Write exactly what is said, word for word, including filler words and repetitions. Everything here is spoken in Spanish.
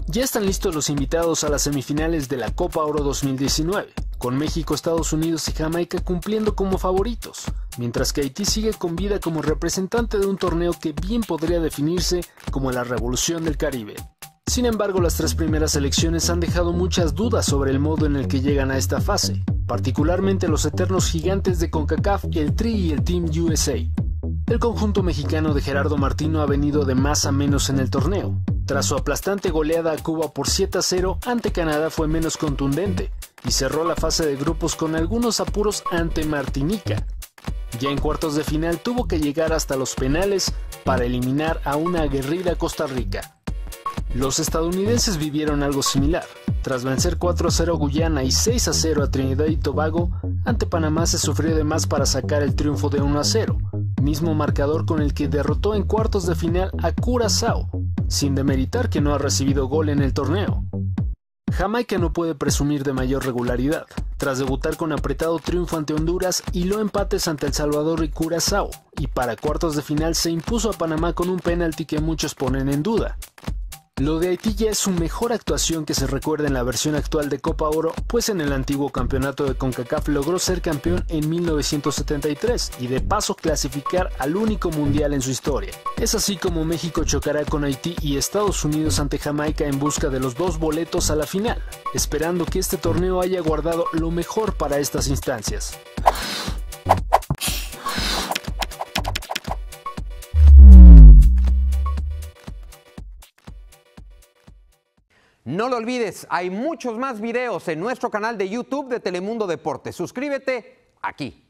Ya están listos los invitados a las semifinales de la Copa Oro dos mil diecinueve, con México, Estados Unidos y Jamaica cumpliendo como favoritos, mientras que Haití sigue con vida como representante de un torneo que bien podría definirse como la Revolución del Caribe. Sin embargo, las tres primeras selecciones han dejado muchas dudas sobre el modo en el que llegan a esta fase, particularmente los eternos gigantes de CONCACAF, el Tri y el Team U S A. El conjunto mexicano de Gerardo Martino ha venido de más a menos en el torneo. Tras su aplastante goleada a Cuba por siete a cero, ante Canadá fue menos contundente y cerró la fase de grupos con algunos apuros ante Martinica. Ya en cuartos de final tuvo que llegar hasta los penales para eliminar a una aguerrida Costa Rica. Los estadounidenses vivieron algo similar. Tras vencer cuatro a cero a Guyana y seis a cero a Trinidad y Tobago, ante Panamá se sufrió de más para sacar el triunfo de uno a cero, mismo marcador con el que derrotó en cuartos de final a Curazao, sin demeritar que no ha recibido gol en el torneo. Jamaica no puede presumir de mayor regularidad. Tras debutar con apretado triunfo ante Honduras, hiló empates ante El Salvador y Curazao, y para cuartos de final se impuso a Panamá con un penalti que muchos ponen en duda. Lo de Haití ya es su mejor actuación que se recuerda en la versión actual de Copa Oro, pues en el antiguo campeonato de CONCACAF logró ser campeón en mil novecientos setenta y tres y de paso clasificar al único mundial en su historia. Es así como México chocará con Haití y Estados Unidos ante Jamaica en busca de los dos boletos a la final, esperando que este torneo haya guardado lo mejor para estas instancias. No lo olvides, hay muchos más videos en nuestro canal de YouTube de Telemundo Deportes. Suscríbete aquí.